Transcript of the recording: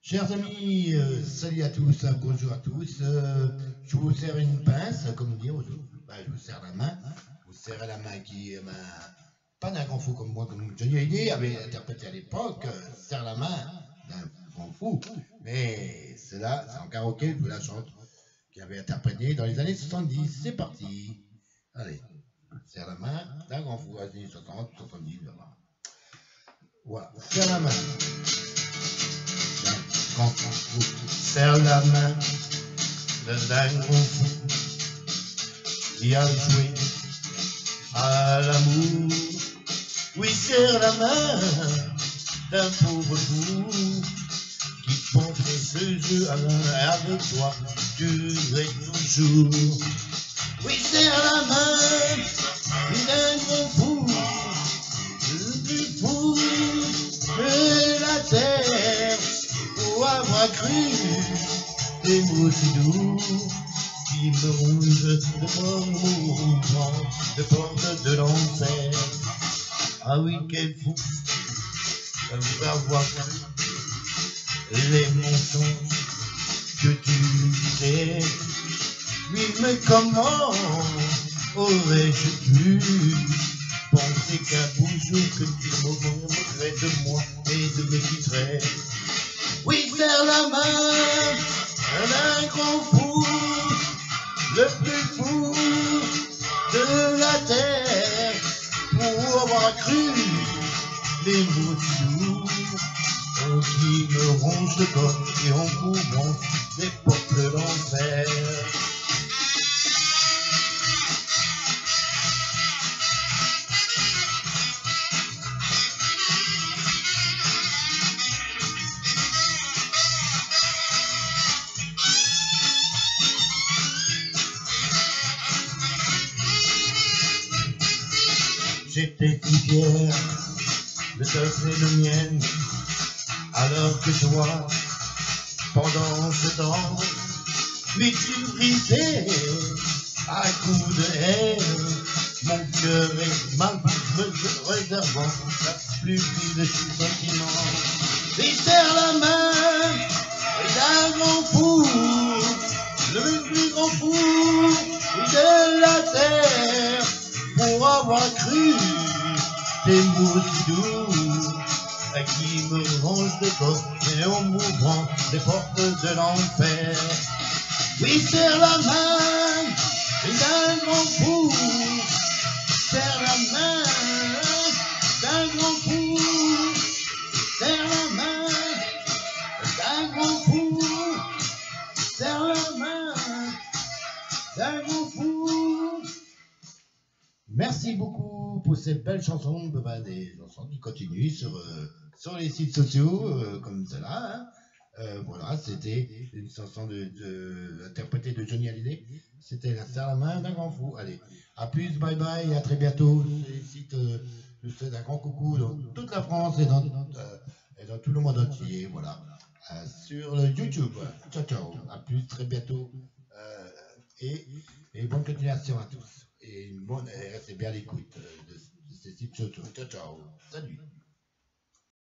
Chers amis, salut à tous, bonjour à tous. Je vous sers une pince, comme dire, je vous serre la main. Vous serrez la main qui est pas d'un grand fou comme moi, comme Johnny Hallyday avait interprété à l'époque, serre la main d'un grand fou. Mais cela, c'est en karaoké, je vous la chante, qui avait interprété dans les années 70. C'est parti. Allez, serre la main d'un grand fou, années 60, 70, voilà. Serre la main. Quand on serre la main d'un grand fou qui a joué à l'amour, oui, serre la main d'un pauvre fou qui pensait ce jeu avec toi durer toujours. Oui, serre la main d'un grand fou, le plus fou de la terre, pour avoir cru des mots si doux qui me rongent de mouvement, de porte de l'enfer. Ah oui, quel fou d'avoir cru les mensonges que tu disais. Oui, mais comment aurais-je pu penser qu'un beau jour que tu moquerais de moi et de mes titraits? Oui, serre la main d'un grand fou, le plus fou de la terre, pour avoir cru les mots doux qui me rongent le corps et en couvrant les portes de l'enfer. J'étais si fier de t'offrir le mien, alors que toi, pendant ce temps, mais tu brisais à coups de haine mon cœur et ma bouche me réservant la plus vive sentiment. Et serre la main d'un grand fou, le plus grand fou de la terre, pour avoir cru des mots si doux qui me rongent le corps et en m'ouvrant les portes de l'enfer. Oui, serre la main d'un grand fou, serre la main d'un grand fou, serre la main d'un grand fou, serre la main d'un grand fou. Merci beaucoup pour cette belle chanson, des chansons qui continuent sur les sites sociaux comme cela. Voilà, c'était une chanson interprétée de Johnny Hallyday. C'était la serre la main d'un grand fou. Allez, à plus, bye bye, à très bientôt. Je souhaite un grand coucou dans toute la France et dans tout le monde entier. Voilà, sur YouTube. Ciao, ciao. À plus, très bientôt. Et bonne continuation à tous. Et restez bien à l'écoute de ces sites sociaux. Ciao, ciao. Salut.